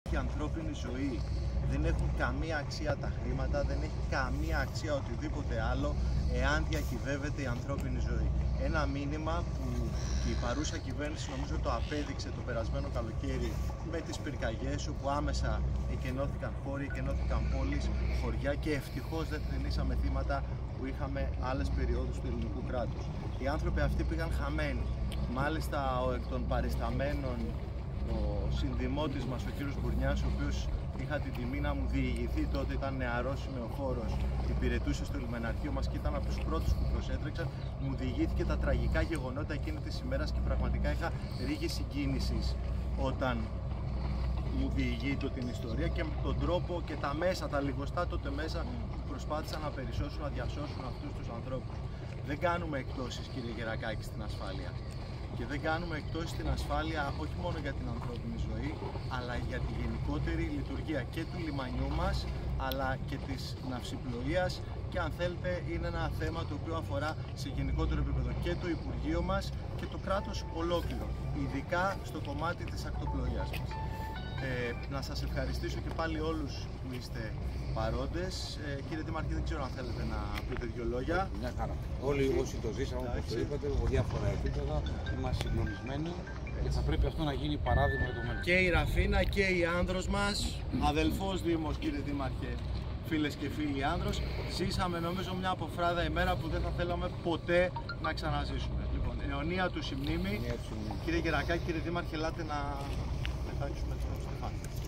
η ανθρώπινη ζωή. Δεν έχουν καμία αξία τα χρήματα, δεν έχει καμία αξία οτιδήποτε άλλο εάν διακυβεύεται η ανθρώπινη ζωή. Ένα μήνυμα που η παρούσα κυβέρνηση νομίζω το απέδειξε το περασμένο καλοκαίρι με τις πυρκαγιές, όπου άμεσα εκενώθηκαν χώροι, εκενώθηκαν πόλεις, χωριά και ευτυχώς δεν θρηνήσαμε θύματα που είχαμε άλλες περιόδους του ελληνικού κράτους. Οι άνθρωποι αυτοί πήγαν χαμένοι. Μάλιστα εκ των παρισταμένων ο συνδημότης μας, ο κύριος Μπουρνιάς, ο οποίος είχα την τιμή να μου διηγηθεί τότε, ήταν νεαρός σημεοφόρος, υπηρετούσε στο λιμεναρχείο μας και ήταν από τους πρώτους που προσέτρεξαν, μου διηγήθηκε τα τραγικά γεγονότα εκείνη της ημέρας και πραγματικά είχα ρίγη συγκίνησης όταν μου διηγείται την ιστορία και με τον τρόπο και τα μέσα, τα λιγοστά τότε μέσα που προσπάθησαν να περισσώσουν, να διασώσουν αυτούς τους ανθρώπους. Δεν κάνουμε εκτόσεις, κύριε Γερακάκη, στην ασφάλεια. Και δεν κάνουμε εκτόσεις στην ασφάλεια όχι μόνο για την ανθρώπινη ζωή, αλλά για τη γενικότερη λειτουργία και του λιμανιού μας, αλλά και της ναυσιπλοείας, και αν θέλετε είναι ένα θέμα το οποίο αφορά σε γενικότερο επίπεδο και το Υπουργείο μας και το κράτος ολόκληρο, ειδικά στο κομμάτι της ακτοπλοείας μας. Να σας ευχαριστήσω και πάλι όλους που είστε παρόντες. Κύριε Δήμαρχε, δεν ξέρω αν θέλετε να πείτε δύο λόγια. Μια χαρά. Όλοι όσοι το ζήσαμε, όπως το είπατε, από διάφορα επίπεδα, είμαστε συγκλονισμένοι και θα πρέπει αυτό να γίνει παράδειγμα για το μέλλον. Και η Ραφίνα και η Άνδρος μας, αδελφός Δήμος, κύριε Δήμαρχε, φίλες και φίλοι Άνδρος, ζήσαμε νομίζω μια αποφράδα ημέρα που δεν θα θέλαμε ποτέ να ξαναζήσουμε. Λοιπόν, αιωνία του η μνήμη. Κύριε Γερακάκη, κύριε Δήμαρχε, ελάτε να πετάξουμε το στεφάνι.